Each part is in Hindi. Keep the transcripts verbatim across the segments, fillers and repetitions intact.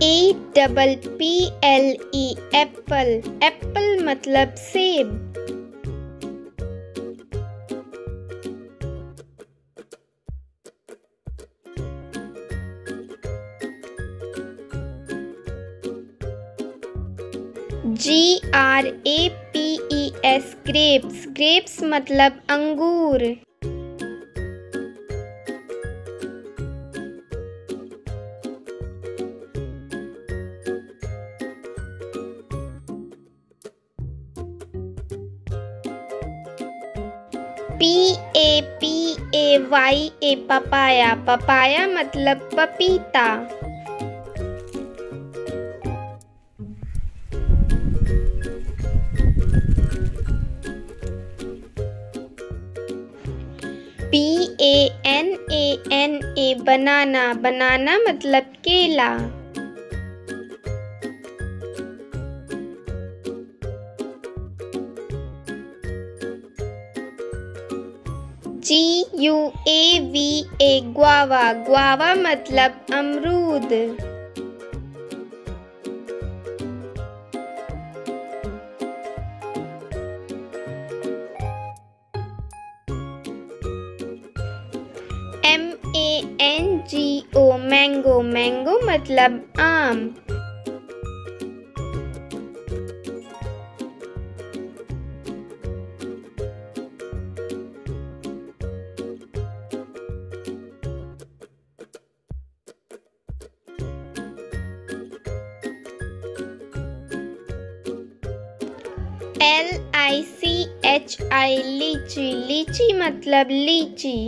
ए double P L E apple. Apple मतलब सेब। G R A P E S grapes. Grapes मतलब अंगूर। P A P A Y A papaya. Papaya मतलब पपीता। B A N A N A banana. Banana मतलब केला। G U A V A guava. Guava मतलब अमरूद। M A N G O mango. Mango मतलब आम। एल आई ची एच आई लीची। लीची मतलब लीची।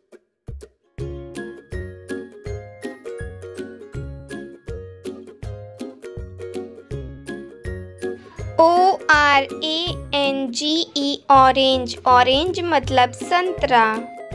O R A N G E orange. Orange मतलब संतरा।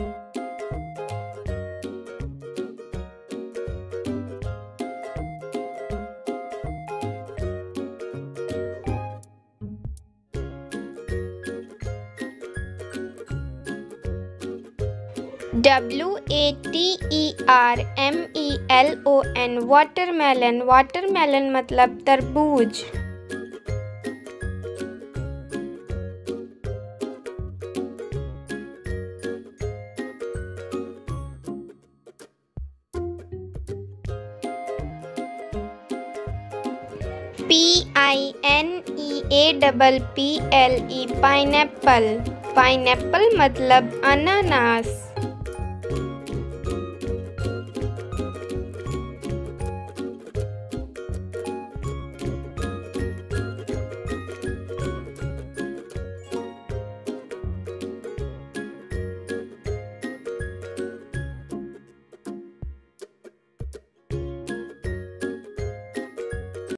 W A T E R M E L O N watermelon. Watermelon मतलब तरबूज। P I N E A double P L E pineapple. Pineapple मतलब अनानास।